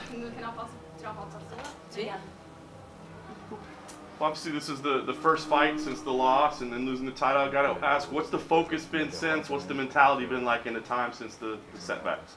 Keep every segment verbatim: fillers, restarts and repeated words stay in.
no final posso tirar uma foto sua? Sim. Well, obviously, this is the, the first fight since the loss and then losing the title. I gotta ask, what's the focus been since? What's the mentality been like in the time since the, the setbacks?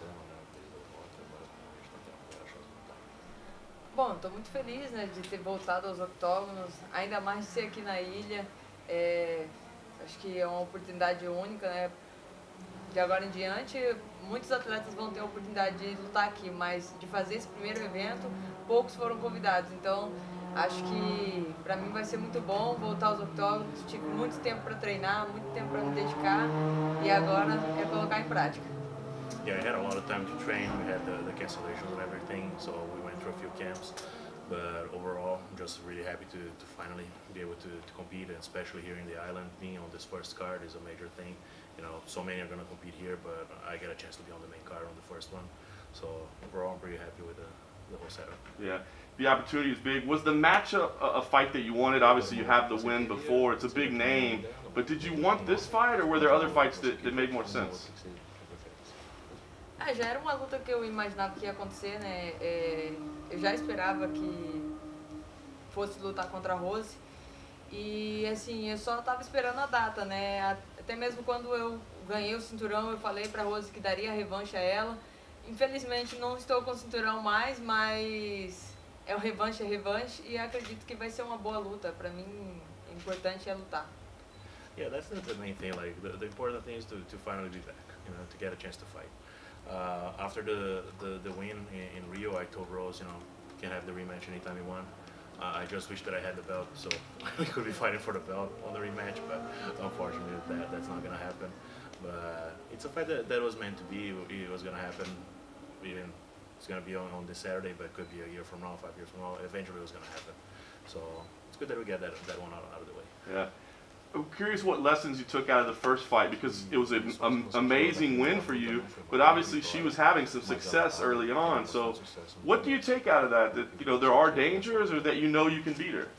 Bom, estou muito feliz, né, de ter voltado aos octógonos, ainda mais de ser aqui na ilha. É, acho que é uma oportunidade única, né? De agora em diante, muitos atletas vão ter a oportunidade de lutar aqui, mas de fazer esse primeiro evento, poucos foram convidados. Então, acho que para mim vai ser muito bom voltar aos octógonos. Tive muito tempo para treinar, muito tempo para me dedicar e agora é colocar em prática. Yeah, I had a lot of time to train. We had the, the cancellation of everything, so we went through a few camps. But overall, I'm just really happy to, to finally be able to, to compete, and especially here in the island. Being on this first card is a major thing. You know, so many are going to compete here, but I get a chance to be on the main card on the first one. So overall, I'm pretty happy with the, the whole setup. Yeah, the opportunity is big. Was the matchup a, a fight that you wanted? Obviously, you have the win before. It's a big name. But did you want this fight, or were there other fights that, that made more sense? Ah, já era uma luta que eu imaginava que ia acontecer, né? É, eu já esperava que fosse lutar contra a Rose. E assim, eu só estava esperando a data, né? Até mesmo quando eu ganhei o cinturão, eu falei pra Rose que daria revanche a ela. Infelizmente não estou com o cinturão mais, mas é o revanche, é revanche, e acredito que vai ser uma boa luta. Pra mim, o importante é lutar. Yeah, that's the main thing. Like the, the important thing is to, to finally be back, you know, to get a chance to fight. Uh, after the, the, the win in, in Rio, I told Rose, you know, you can have the rematch anytime you want. Uh, I just wish that I had the belt, so we could be fighting for the belt on the rematch, but unfortunately that, that's not going to happen. But it's a fight that, that was meant to be. It was going to happen. Even it's going to be on, on this Saturday, but it could be a year from now, five years from now. Eventually it was going to happen. So it's good that we get that, that one out, out of the way. Yeah. I'm curious what lessons you took out of the first fight, because it was an um, amazing win for you, but obviously she was having some success early on. So what do you take out of that? That, you know, there are dangers, or that you know you can beat her?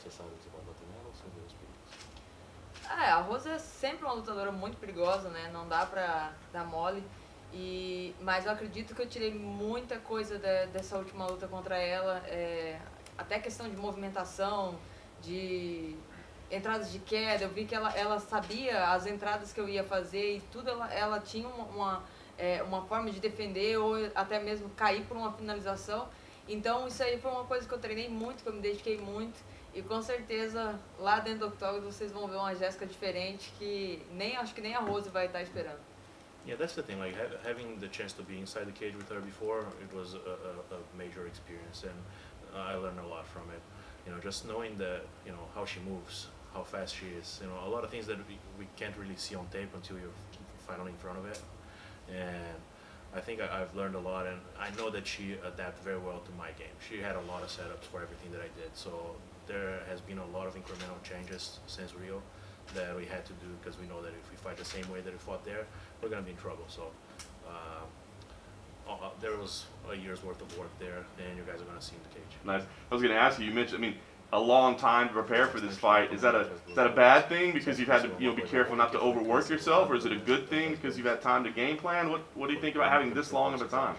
É, a Rose é sempre uma lutadora muito perigosa, né? Não dá pra dar mole. E, mas eu acredito que eu tirei muita coisa de, dessa última luta contra ela, é, até questão de movimentação, de entradas de queda. Eu vi que ela, ela sabia as entradas que eu ia fazer e tudo, ela, ela tinha uma, uma, é, uma forma de defender ou até mesmo cair por uma finalização. Então isso aí foi uma coisa que eu treinei muito, que eu me dediquei muito, e com certeza lá dentro do octógono vocês vão ver uma Jéssica diferente que nem, acho que nem a Rose vai estar esperando. Yeah, that's the thing. Like ha having the chance to be inside the cage with her before, it was a, a, a major experience, and uh, I learned a lot from it. You know, just knowing that, you know, how she moves, how fast she is. You know, a lot of things that we, we can't really see on tape until you're finally in front of it. And I think I, I've learned a lot, and I know that she adapted very well to my game. She had a lot of setups for everything that I did. So there has been a lot of incremental changes since Rio that we had to do, because we know that if we fight the same way that we fought there, we're going to be in trouble. So uh, uh, there was a year's worth of work there, and you guys are going to see in the cage. Nice. I was going to ask you, you mentioned, I mean, a long time to prepare for this fight. Is that a is that a bad thing because you've had to, you know, be careful not to overwork yourself, or is it a good thing because you've had time to game plan? What what do you think about having this long of a time?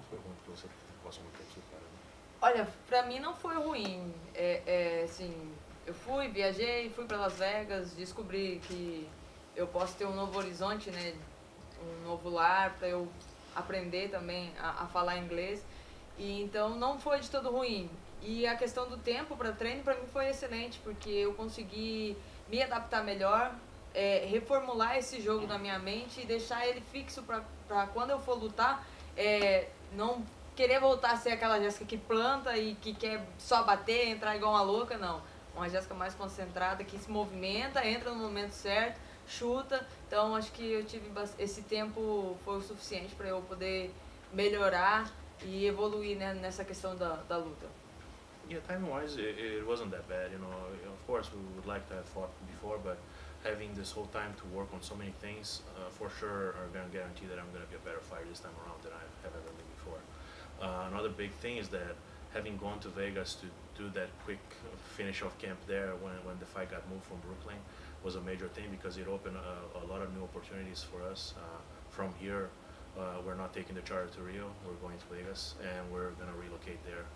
Olha, pra mim não foi ruim. É, é, assim, eu fui, viajei, fui para Las Vegas, descobri que eu posso ter um novo horizonte, né, um novo lar para eu aprender também a, a falar inglês. E então não foi de todo ruim. E a questão do tempo para treino para mim foi excelente, porque eu consegui me adaptar melhor, é, reformular esse jogo na minha mente e deixar ele fixo para quando eu for lutar, é, não querer voltar a ser aquela Jéssica que planta e que quer só bater, entrar igual uma louca, não. Uma Jéssica mais concentrada, que se movimenta, entra no momento certo, chuta. Então acho que eu tive esse tempo foi o suficiente para eu poder melhorar e evoluir, né, nessa questão da, da luta. Yeah, time-wise, it, it wasn't that bad. You know, of course, we would like to have fought before, but having this whole time to work on so many things, uh, for sure, are going to guarantee that I'm going to be a better fighter this time around than I have ever been before. Uh, another big thing is that having gone to Vegas to do that quick finish off camp there when when the fight got moved from Brooklyn was a major thing, because it opened a, a lot of new opportunities for us. Uh, from here, uh, we're not taking the charter to Rio, we're going to Vegas, and we're going to relocate there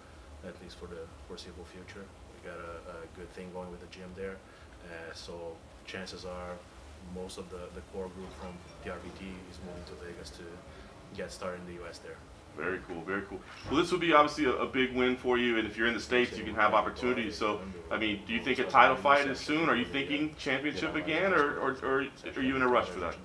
at least for the foreseeable future. We got a, a good thing going with the gym there, uh, so chances are most of the, the core group from P R V T is moving to Vegas to get started in the U S there. Very cool, very cool. Well, this would be obviously a, a big win for you, and if you're in the States, you can have opportunities. So, I mean, do you think a title fight is soon? Are you thinking championship again, or, or, or are you in a rush for that?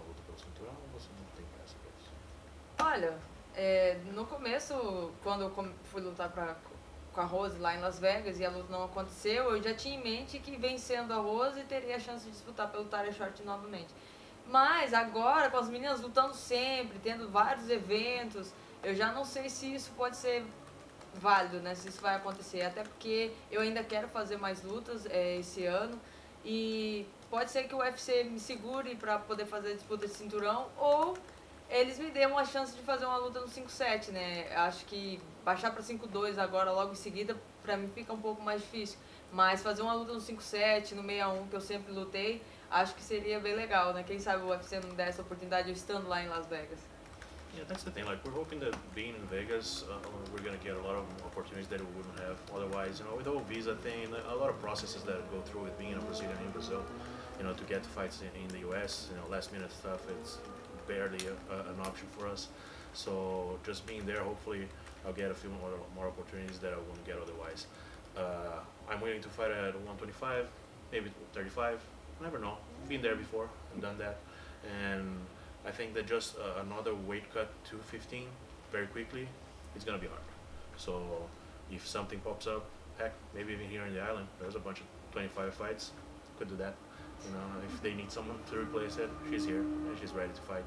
Olha, é, no começo, quando eu com- fui lutar pra, com a Rose lá em Las Vegas e a luta não aconteceu, eu já tinha em mente que vencendo a Rose teria a chance de disputar pelo Title Short novamente. Mas agora, com as meninas lutando sempre, tendo vários eventos, eu já não sei se isso pode ser válido, né? Se isso vai acontecer. Até porque eu ainda quero fazer mais lutas é, esse ano. E pode ser que o U F C me segure para poder fazer a disputa de cinturão. Ou eles me dêem uma chance de fazer uma luta no cinco sete, né? Acho que baixar para cinco dois agora, logo em seguida, para mim fica um pouco mais difícil. Mas fazer uma luta no cinco sete, no sessenta e um, que eu sempre lutei, acho que seria bem legal, né? Quem sabe o U F C não der essa oportunidade eu estando lá em Las Vegas. Yeah, that's the thing. Like, we're hoping that being in Vegas, uh, we're gonna get a lot of opportunities that we wouldn't have otherwise. You know, with the whole visa thing, a lot of processes that go through with being a Brazilian in Brazil. You know, to get to fights in, in the U S, you know, last minute stuff, it's barely a, a, an option for us. So just being there, hopefully, I'll get a few more, more opportunities that I wouldn't get otherwise. Uh, I'm willing to fight at one twenty-five, maybe thirty-five. I never know. Been there before and done that, and I think that just uh, another weight cut to fifteen very quickly, it's gonna be hard. So if something pops up, heck, maybe even here in the island, there's a bunch of twenty-five fights. Could do that. You know, if they need someone to replace it, she's here and she's ready to fight.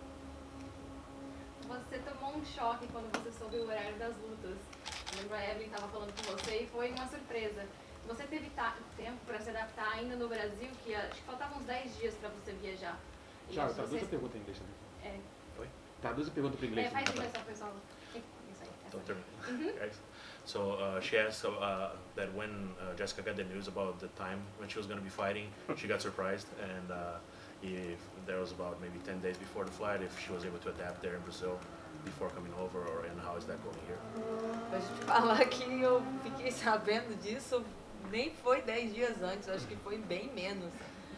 Você tomou um choque quando você soube o horário das lutas. Eu lembro a Evelyn estava falando com você e foi uma surpresa. Você teve ta- tempo para se adaptar ainda no Brasil, que acho que faltavam uns dez dias para você viajar. E Tiago, você- traduz a pergunta em inglês também. É, Oi? Traduz a pergunta para inglês. é, faz também, inglês tá? só, pessoal. Isso aí, essa. Don't turn. Guys. So uh, she asked uh, that when uh, Jessica got the news about the time when she was going to be fighting, she got surprised, and uh, if there was about maybe ten days before the flight, if she was able to adapt there in Brazil before coming over, or and how is that going here? Pra gente falar que eu fiquei sabendo disso, nem foi dez dias antes, acho que foi bem menos.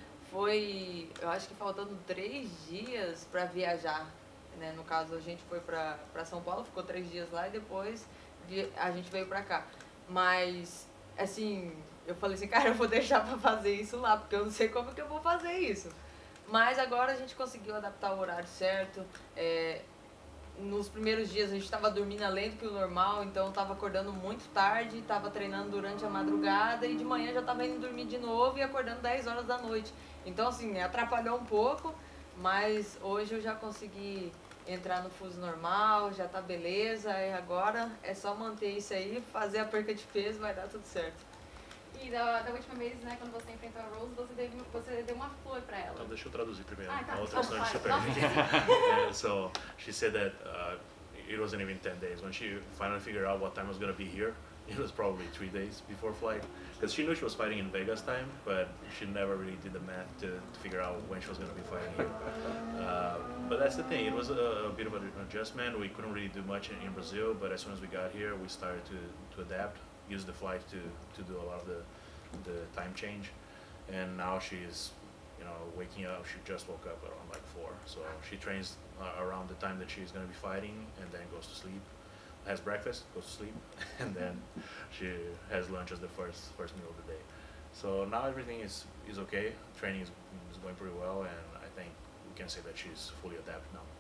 Foi, eu acho que faltando três dias para viajar, né? No caso, a gente foi para para São Paulo, ficou três dias lá e depois vi- a gente veio para cá. Mas, assim, eu falei assim, cara, eu vou deixar para fazer isso lá, porque eu não sei como que eu vou fazer isso. Mas agora a gente conseguiu adaptar o horário certo. É, nos primeiros dias a gente estava dormindo além do que o normal, então estava acordando muito tarde, estava treinando durante a madrugada e de manhã já estava indo dormir de novo e acordando dez horas da noite. Então, assim, atrapalhou um pouco, mas hoje eu já consegui entrar no fuso normal, já tá beleza, e agora é só manter isso aí, fazer a perca de peso, vai dar tudo certo. E da, da última vez, né, quando você enfrentou a Rose, você, deu você deu uma flor pra ela. Então, deixa eu traduzir primeiro. Ah, tá. A outra Desculpa, senão a gente se claro. perde. Nossa, And so she said that uh, it wasn't even ten days. When she finally figured out what time I was going to be here, it was probably three days before flight. Because she knew she was fighting in Vegas time, but she never really did the math to, to figure out when she was going to be fighting here. Uh, but that's the thing, it was a, a bit of an adjustment. We couldn't really do much in, in Brazil, but as soon as we got here, we started to, to adapt, use the flight to, to do a lot of the, the time change. And now she's, you know, waking up. She just woke up around like four. So she trains uh, around the time that she's going to be fighting, and then goes to sleep, has breakfast, goes to sleep, and then she has lunch as the first first meal of the day. So now everything is is okay. Training is, is going pretty well, and I think we can say that she's fully adapted now.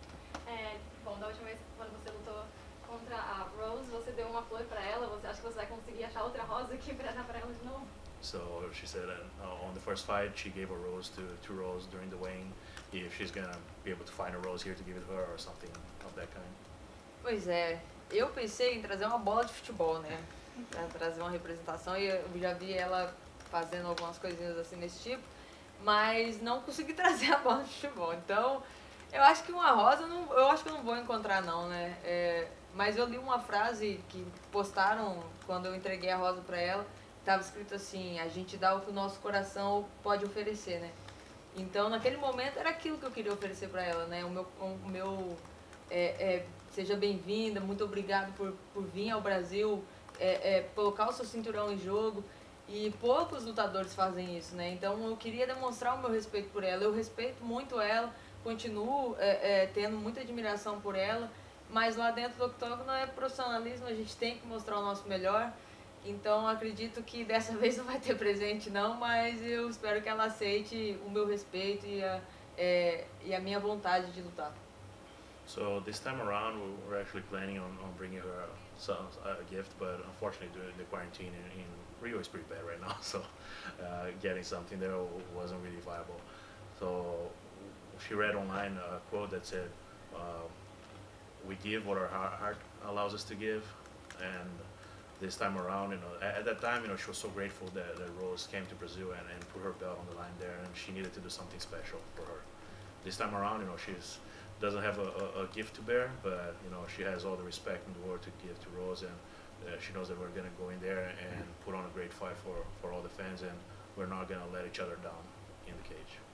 É, bom, da última vez quando você lutou contra a Rose, você deu uma flor pra ela. Você acha que você vai conseguir achar outra rosa aqui pra dar pra ela de novo? So she said uh, on the first fight, she gave a rose to, to Rose during the weighing. If she's gonna be able to find a rose here to give it to her or something of that kind. Pois é, eu pensei em trazer uma bola de futebol, né? Pra trazer uma representação e eu já vi ela fazendo algumas coisinhas assim desse tipo, mas não consegui trazer a bola de futebol. Então, eu acho que uma rosa, não, eu acho que eu não vou encontrar não, né? É, mas eu li uma frase que postaram quando eu entreguei a rosa pra ela, tava escrito assim, a gente dá o que o nosso coração pode oferecer, né? Então, naquele momento, era aquilo que eu queria oferecer pra ela, né? O meu, o meu é, é, seja bem-vinda, muito obrigado por, por vir ao Brasil, é, é, colocar o seu cinturão em jogo. E poucos lutadores fazem isso, né? Então eu queria demonstrar o meu respeito por ela. Eu respeito muito ela, continuo é, é, tendo muita admiração por ela, mas lá dentro do octógono é profissionalismo, a gente tem que mostrar o nosso melhor. Então acredito que dessa vez não vai ter presente não, mas eu espero que ela aceite o meu respeito e a, é, e a minha vontade de lutar. So this time around, we were actually planning on, on bringing her some, a gift, but unfortunately the, the quarantine in, in Rio is pretty bad right now, so uh, getting something there wasn't really viable. So she read online a quote that said, uh, we give what our heart allows us to give, and this time around, you know, at, at that time, you know, she was so grateful that, that Rose came to Brazil and, and put her belt on the line there, and she needed to do something special for her. This time around, you know, she's doesn't have a, a, a gift to bear, but you know, she has all the respect in the world to give to Rose, and uh, she knows that we're gonna go in there and put on a great fight for, for all the fans, and we're not gonna let each other down in the cage.